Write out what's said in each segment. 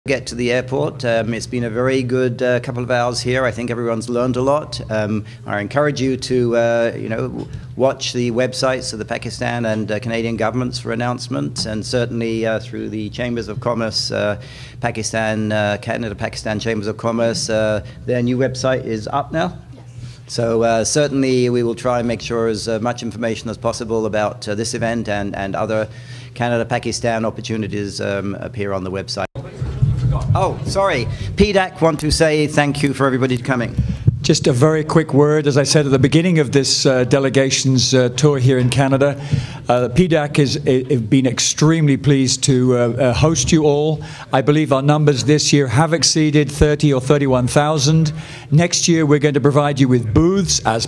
get to the airport. It's been a very good couple of hours here. I think everyone's learned a lot. I encourage you to, watch the websites of the Pakistan and Canadian governments for announcements, and certainly through the Chambers of Commerce, Canada-Pakistan Chambers of Commerce. Their new website is up now. So certainly we will try and make sure as much information as possible about this event and other Canada-Pakistan opportunities appear on the website. Oh, sorry. PDAC want to say thank you for everybody coming. Just a very quick word. As I said at the beginning of this delegation's tour here in Canada, PDAC has been extremely pleased to host you all. I believe our numbers this year have exceeded 30 or 31,000. Next year we're going to provide you with booths as...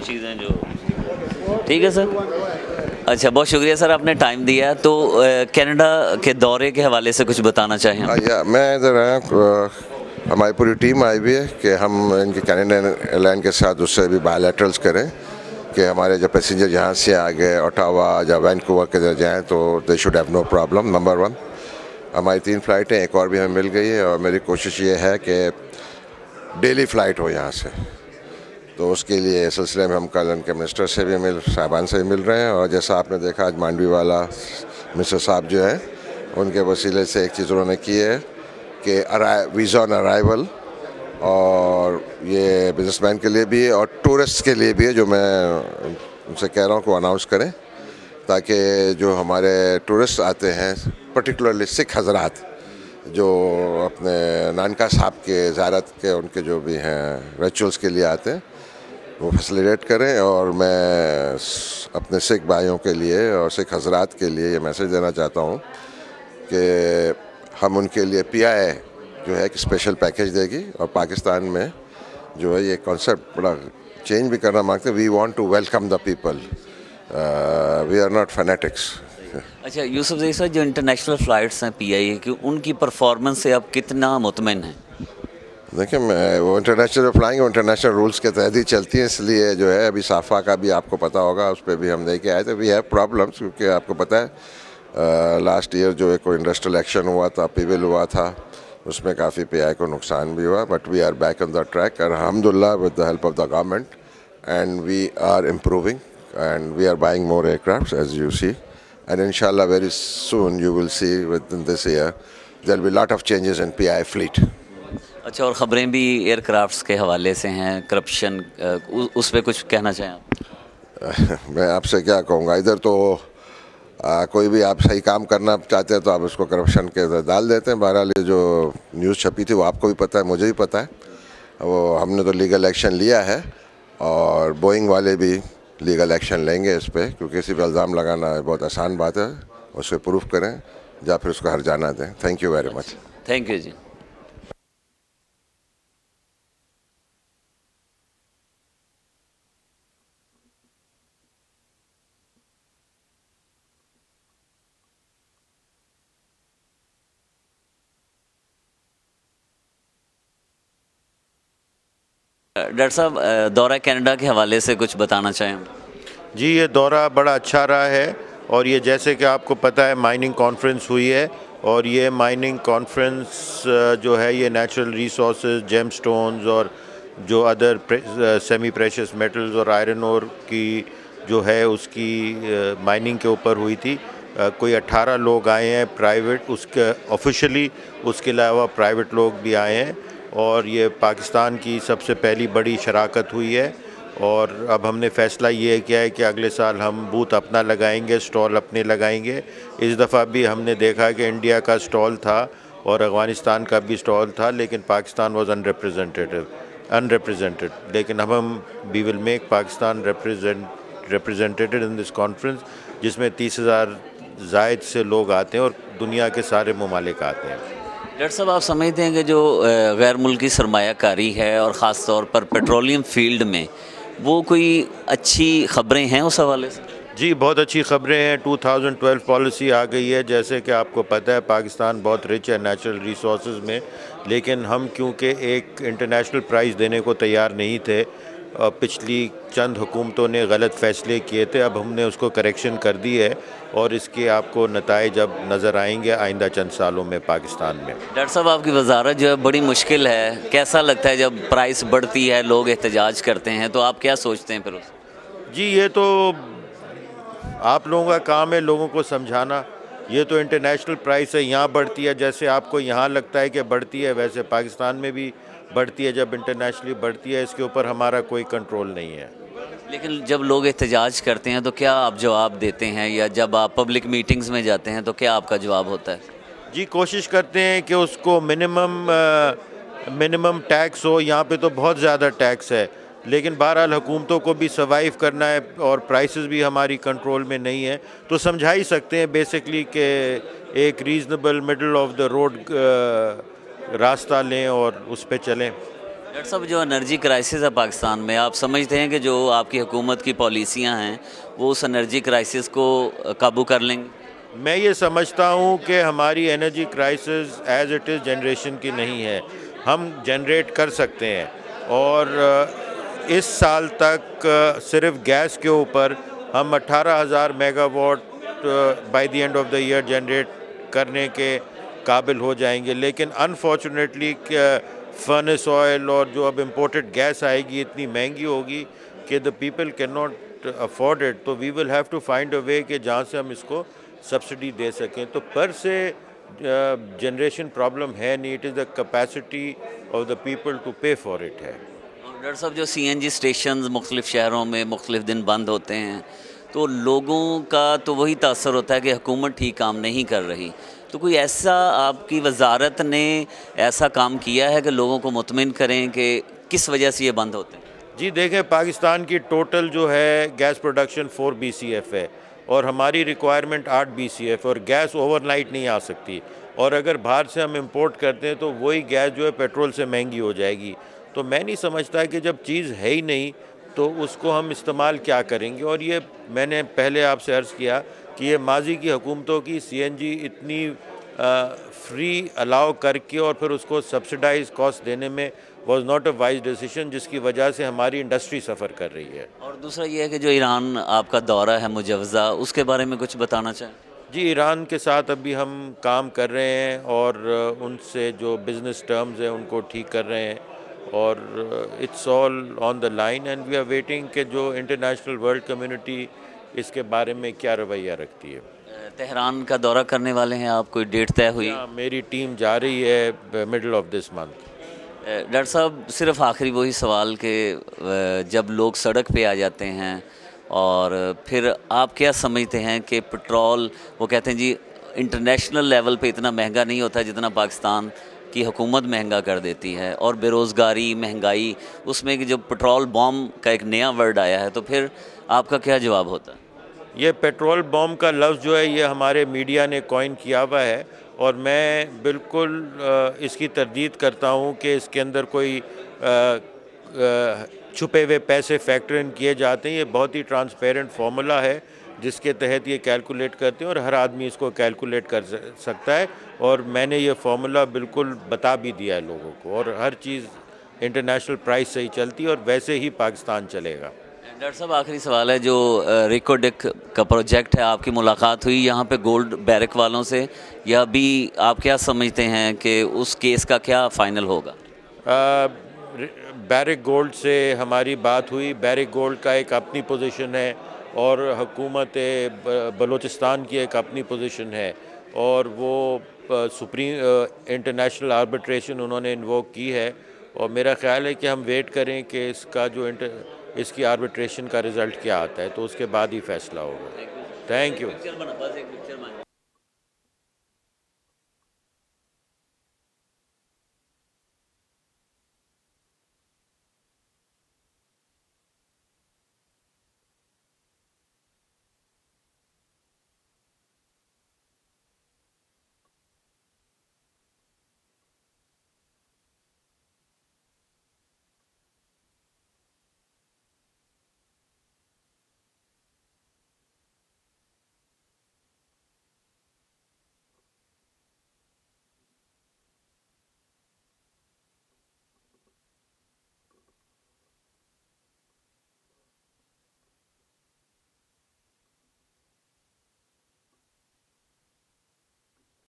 ठीक है sir. अच्छा, बहुत शुक्रिया sir, आपने time दिया. तो Canada के दौरे के हवाले से कुछ बताना चाहें? मैं इधर आया, हमारी पूरी टीम आई हुई है कि हम इनके कैनेडियन एयरलाइन के साथ उससे भी बायलैटरल्स करें कि हमारे जब पैसेंजर यहाँ से आ गए ओटावा या वैंकूवर के इधर जाएँ तो they should have no problem. Number 1, हमारी 3 फ़्लाइटें, एक और भी हमें मिल गई है और मेरी कोशिश ये है कि डेली फ़्लाइट हो यहाँ से. तो उसके लिए सिलसिले में हम कल उनके मिनिस्टर से भी साहबान से भी मिल रहे हैं. और जैसा आपने देखा आज मांडवी वाला मिनिस्टर साहब जो हैं उनके वसीले से एक चीज़ उन्होंने की है कि वीज़ा ऑन अराइवल, और ये बिजनेसमैन के लिए भी है और टूरिस्ट के लिए भी है, जो मैं उनसे कह रहा हूँ को अनाउंस करें ताकि जो हमारे टूरिस्ट आते हैं पर्टिकुलरली सिख हजरात जो अपने नानका साहब के ज़ियारत के उनके जो भी हैं रिचुअल्स के लिए आते हैं वो फैसिलिटेट करें. और मैं अपने सिख भाइयों के लिए और सिख हजरात के लिए ये मैसेज देना चाहता हूँ कि हम उनके लिए PI जो है एक स्पेशल पैकेज देगी. और पाकिस्तान में जो है ये कॉन्सेप्ट बड़ा चेंज भी करना मांगते हैं. We want to welcome the people, we are not fanatics. अच्छा यूसुफ ज़ई साहब, जो इंटरनेशनल फ़्लाइट्स हैं PIA की, उनकी परफॉर्मेंस से आप कितना मुतमिन हैं? देखिए, मैं वो इंटरनेशनल फ्लाइंग और इंटरनेशनल रूल्स के तहत ही चलती है, इसलिए जो है अभी साफ़ा का भी आपको पता होगा, उस पर भी हम लेके आए थे. वी हैव प्रॉब्लम्स क्योंकि आपको पता है लास्ट ईयर जो एक इंडस्ट्रियल एक्शन हुआ था, पीविल हुआ था, उसमें काफ़ी PI को नुकसान भी हुआ. But we are back on the track अल्हम्दुलिल्लाह with the help of the government, and we are improving and we are buying more aircraft as you see. And inshallah very soon you will see within this year there will be lot of changes in PI fleet. अच्छा, और ख़बरें भी aircrafts के हवाले से हैं, corruption, उस पर कुछ कहना चाहें आप? मैं आपसे क्या कहूँगा, इधर तो कोई भी आप सही काम करना चाहते हैं तो आप उसको करप्शन के अंदर डाल देते हैं. बहरहाल ये जो न्यूज़ छपी थी वो आपको भी पता है, मुझे भी पता है. वो हमने तो लीगल एक्शन लिया है और बोइंग वाले भी लीगल एक्शन लेंगे इस पर, क्योंकि किसी पर इल्ज़ाम लगाना बहुत आसान बात है. उससे प्रूफ करें या फिर उसको हर्जाना दें. Thank you very much. Thank you जी. डॉक्टर साहब, दौरा कनाडा के हवाले से कुछ बताना चाहें? जी, ये दौरा बड़ा अच्छा रहा है. और ये जैसे कि आपको पता है माइनिंग कॉन्फ्रेंस हुई है, और ये माइनिंग कॉन्फ्रेंस जो है ये नेचुरल रिसोर्सेज, जेम स्टोन्स और जो अदर सेमी प्रेशियस मेटल्स और आयरन ओर की जो है उसकी माइनिंग के ऊपर हुई थी. कोई 18 लोग आए हैं प्राइवेट, उसके ऑफिशियली, उसके अलावा प्राइवेट लोग भी आए हैं. और ये पाकिस्तान की सबसे पहली बड़ी शराकत हुई है. और अब हमने फ़ैसला ये किया है कि अगले साल हम बूथ अपना लगाएंगे, स्टॉल अपने लगाएंगे. इस दफ़ा भी हमने देखा कि इंडिया का स्टॉल था और अफ़गानिस्तान का भी स्टॉल था, लेकिन पाकिस्तान वाज अनरिप्रेजेंटेड. लेकिन अब हम we will make Pakistan represented in this conference, जिसमें 30,000 ज़ायद से लोग आते हैं और दुनिया के सारे ममालिक आते हैं. डॉक्टर साहब, आप समझते हैं कि जो गैर मुल्की सरमायाकारी है और ख़ास तौर पर पेट्रोलियम फील्ड में, वो कोई अच्छी ख़बरें हैं उस हवाले से? जी, बहुत अच्छी ख़बरें हैं. 2012 पॉलिसी आ गई है. जैसे कि आपको पता है पाकिस्तान बहुत रिच है नेचुरल रिसोर्सेज में, लेकिन हम क्योंकि एक इंटरनेशनल प्राइस देने को तैयार नहीं थे पिछली चंद हुकूमतों ने गलत फ़ैसले किए थे, अब हमने उसको करेक्शन कर दी है और इसके आपको नताइज अब नज़र आएंगे आइंदा चंद सालों में पाकिस्तान में। डॉक्टर साहब, आपकी वजारत जो है बड़ी मुश्किल है, कैसा लगता है जब प्राइस बढ़ती है, लोग एहतजाज करते हैं, तो आप क्या सोचते हैं फिर उस? जी, ये तो आप लोगों का काम है लोगों को समझाना। ये तो इंटरनेशनल प्राइस है, यहाँ बढ़ती है, जैसे आपको यहाँ लगता है कि बढ़ती है वैसे पाकिस्तान में भी बढ़ती है। जब इंटरनेशनली बढ़ती है इसके ऊपर हमारा कोई कंट्रोल नहीं है। लेकिन जब लोग एहतजाज करते हैं तो क्या आप जवाब देते हैं, या जब आप पब्लिक मीटिंग्स में जाते हैं तो क्या आपका जवाब होता है? जी, कोशिश करते हैं कि उसको मिनिमम टैक्स हो। यहाँ पे तो बहुत ज़्यादा टैक्स है, लेकिन बहरहाल हुकूमतों को भी सर्वाइव करना है और प्राइसेस भी हमारी कंट्रोल में नहीं है, तो समझा ही सकते हैं बेसिकली कि एक reasonable middle of the road रास्ता लें और उस पे चलें। डॉक्टर साहब, जो एनर्जी क्राइसिस है पाकिस्तान में, आप समझते हैं कि जो आपकी हुकूमत की पॉलिसियां हैं वो उस एनर्जी क्राइसिस को काबू कर लेंगे? मैं ये समझता हूँ कि हमारी energy crisis as it is generation की नहीं है, हम जनरेट कर सकते हैं। और इस साल तक सिर्फ गैस के ऊपर हम 18,000 megawatt by the end of the year generate करने के काबिल हो जाएंगे। लेकिन अनफॉर्चुनेटली फर्नेस ऑयल और जो अब इम्पोर्टेड गैस आएगी इतनी महंगी होगी कि the people can not afford it, तो we will have to find a way कि जहाँ से हम इसको सब्सिडी दे सकें। तो पर से जनरेशन प्रॉब्लम है नहीं, it is the capacity of the people to pay for it है। डॉक्टर साहब, जो CNG स्टेशन मुख्तलिफ़ शहरों में मुख्तलिफ़ दिन बंद होते हैं तो लोगों का तो वही तासर होता है कि हुकूमत ठीक काम नहीं कर रही, तो कोई ऐसा आपकी वजारत ने ऐसा काम किया है कि लोगों को मुतमिन करें कि किस वजह से ये बंद होते हैं? जी देखें, पाकिस्तान की टोटल जो है गैस प्रोडक्शन 4 BCF है और हमारी रिक्वायरमेंट 8 BCF, और गैस ओवरनाइट नहीं आ सकती, और अगर बाहर से हम इंपोर्ट करते हैं तो वही गैस जो है पेट्रोल से महंगी हो जाएगी। तो मैं नहीं समझता कि जब चीज़ है ही नहीं तो उसको हम इस्तेमाल क्या करेंगे। और ये मैंने पहले आपसे अर्ज़ किया कि ये माजी की हुकूमतों की CNG इतनी फ्री अलाउ करके और फिर उसको सब्सिडाइज कॉस्ट देने में was not a wise decision, जिसकी वजह से हमारी इंडस्ट्री सफ़र कर रही है। और दूसरा ये है कि जो ईरान आपका दौरा है मुजव्ज़ा, उसके बारे में कुछ बताना चाहें? जी, ईरान के साथ अभी हम काम कर रहे हैं और उनसे जो बिज़नेस टर्म्स हैं उनको ठीक कर रहे हैं, और it's all on the line and we are waiting कि जो इंटरनेशनल वर्ल्ड कम्युनिटी इसके बारे में क्या रवैया रखती है। तेहरान का दौरा करने वाले हैं आप, कोई डेट तय हुई? मेरी टीम जा रही है middle of this month. Doctor साहब, सिर्फ आखिरी वही सवाल कि जब लोग सड़क पे आ जाते हैं और फिर आप क्या समझते हैं कि पेट्रोल, वो कहते हैं जी इंटरनेशनल लेवल पे इतना महंगा नहीं होता जितना पाकिस्तान की हुकूमत महंगा कर देती है, और बेरोज़गारी, महंगाई, उसमें कि जो पेट्रोल बॉम्ब का एक नया वर्ड आया है, तो फिर आपका क्या जवाब होता है? ये पेट्रोल बॉम्ब का लफ्ज़ जो है ये हमारे मीडिया ने कॉइन किया हुआ है, और मैं बिल्कुल इसकी तरदीद करता हूँ कि इसके अंदर कोई छुपे हुए पैसे फैक्टर इन किए जाते हैं। ये बहुत ही ट्रांसपेरेंट फार्मूला है जिसके तहत ये कैलकुलेट करते हैं और हर आदमी इसको कैलकुलेट कर सकता है, और मैंने ये फार्मूला बिल्कुल बता भी दिया है लोगों को, और हर चीज़ इंटरनेशनल प्राइस से ही चलती है और वैसे ही पाकिस्तान चलेगा। डॉक्टर साहब, आखिरी सवाल है, जो रिकोडिक का प्रोजेक्ट है, आपकी मुलाकात हुई यहाँ पे गोल्ड बैरक वालों से, या अभी आप क्या समझते हैं कि उस केस का क्या फ़ाइनल होगा? बैरक गोल्ड से हमारी बात हुई। बैरक गोल्ड का एक अपनी पोजीशन है और हुकूमत बलूचिस्तान की एक अपनी पोजीशन है, और वो सुप्रीम इंटरनेशनल आर्बिट्रेशन उन्होंने इन्वोक की है, और मेरा ख़्याल है कि हम वेट करें कि इसका जो इसकी आर्बिट्रेशन का रिज़ल्ट क्या आता है, तो उसके बाद ही फ़ैसला होगा। Thank you.